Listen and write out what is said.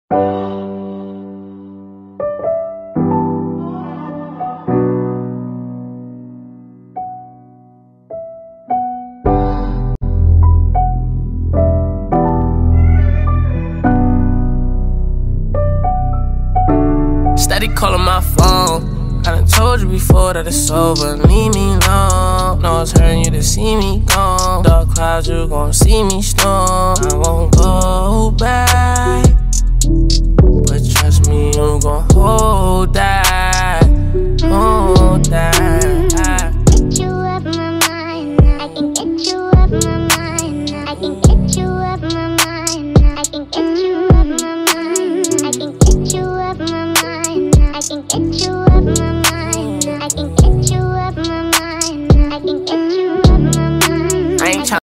Steady calling my phone. I done told you before that it's over. Leave me alone. No, it's hurting you to see me gone. Dark clouds, you gon' see me storm. I